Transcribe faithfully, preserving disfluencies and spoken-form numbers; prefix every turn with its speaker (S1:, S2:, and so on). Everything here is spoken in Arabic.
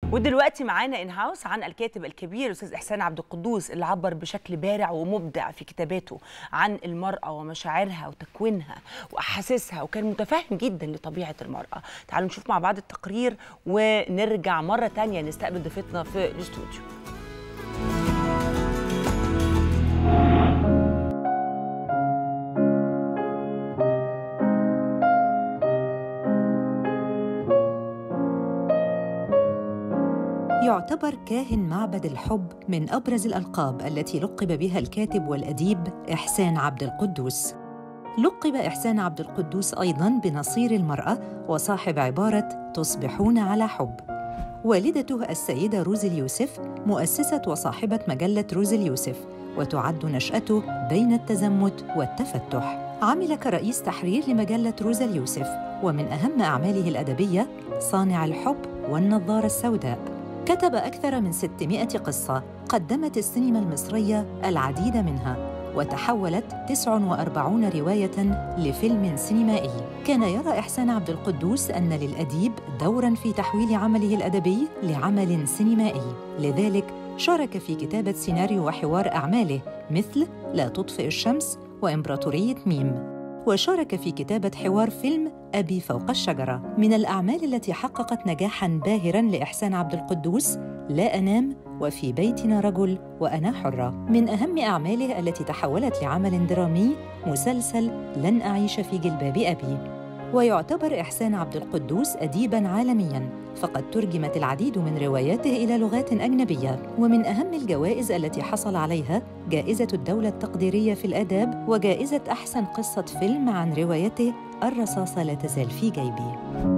S1: ودلوقتي معانا ان هاوس عن الكاتب الكبير الاستاذ احسان عبد القدوس اللي عبر بشكل بارع ومبدع في كتاباته عن المراه ومشاعرها وتكوينها واحاسيسها، وكان متفاهم جدا لطبيعه المراه. تعالوا نشوف مع بعض التقرير ونرجع مره ثانيه نستقبل ضيفتنا في الاستوديو.
S2: يعتبر كاهن معبد الحب من أبرز الألقاب التي لقب بها الكاتب والأديب إحسان عبد القدوس. لقب إحسان عبد القدوس أيضاً بنصير المرأة وصاحب عبارة تصبحون على حب. والدته السيدة روزي اليوسف مؤسسة وصاحبة مجلة روزي اليوسف، وتعد نشأته بين التزمت والتفتح. عمل كرئيس تحرير لمجلة روزي اليوسف، ومن أهم أعماله الأدبية صانع الحب والنظارة السوداء. كتب أكثر من ستمائة قصة قدمت السينما المصرية العديد منها، وتحولت تسعة وأربعين رواية لفيلم سينمائي. كان يرى إحسان عبد القدوس أن للأديب دوراً في تحويل عمله الأدبي لعمل سينمائي، لذلك شارك في كتابة سيناريو وحوار أعماله مثل لا تطفئ الشمس وإمبراطورية ميم، وشارك في كتابة حوار فيلم أبي فوق الشجرة. من الأعمال التي حققت نجاحاً باهراً لإحسان عبد القدوس لا أنام وفي بيتنا رجل وأنا حرة. من أهم أعماله التي تحولت لعمل درامي مسلسل لن أعيش في جلباب أبي. ويعتبر إحسان عبد القدوس أديباً عالمياً، فقد ترجمت العديد من رواياته إلى لغات أجنبية. ومن أهم الجوائز التي حصل عليها جائزة الدولة التقديرية في الآداب، وجائزة أحسن قصة فيلم عن روايته الرصاصة لا تزال في جيبي.